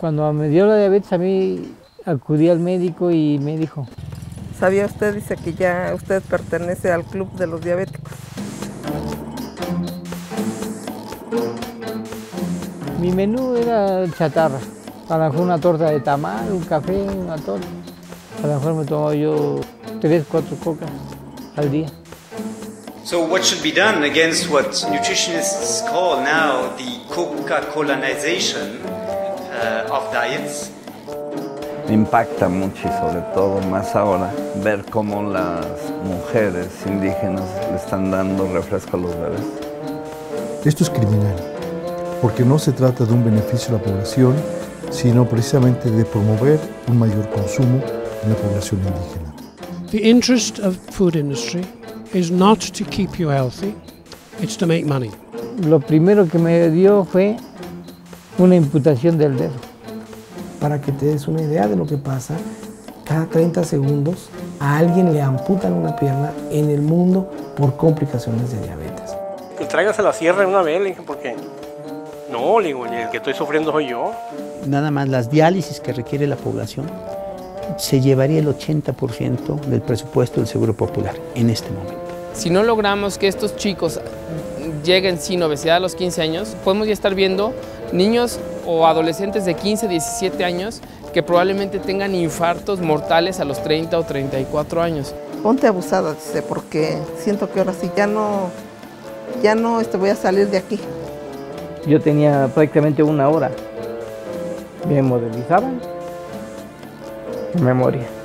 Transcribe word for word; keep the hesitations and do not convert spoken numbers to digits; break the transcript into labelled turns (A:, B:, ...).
A: Cuando me dio la diabetes a mí acudí al médico y me dijo:
B: ¿Sabía usted, dice, que ya usted pertenece al club de los diabéticos?
A: Mi menú era chatarra, a lo mejor una torta de tamal, un café, una torta. A lo mejor me tomaba yo tres, cuatro cocas al día.
C: So what should be done against what nutritionists call now the Coca-Colanization uh, of diets?
D: Me impacta mucho y sobre todo más ahora ver cómo las mujeres indígenas le están dando refresco a los bebés.
E: Esto es criminal, porque no se trata de un beneficio a la población, sino precisamente de promover un mayor consumo en la población indígena.
F: The interest of food industry is not to keep you healthy, it's to make money.
A: Lo primero que me dio fue una imputación del dedo.
G: Para que te des una idea de lo que pasa, cada treinta segundos a alguien le amputan una pierna en el mundo por complicaciones de diabetes.
H: Pues tráigase la sierra una vez, le dije, porque no, le digo, el que estoy sufriendo soy yo.
I: Nada más las diálisis que requiere la población se llevaría el ochenta por ciento del presupuesto del Seguro Popular en este momento.
J: Si no logramos que estos chicos lleguen sin obesidad a los quince años, podemos ya estar viendo niños o adolescentes de quince, diecisiete años que probablemente tengan infartos mortales a los treinta o treinta y cuatro años.
B: Ponte abusada, dice, porque siento que ahora sí ya no, ya no este, voy a salir de aquí.
A: Yo tenía prácticamente una hora. Me movilizaban y me moría.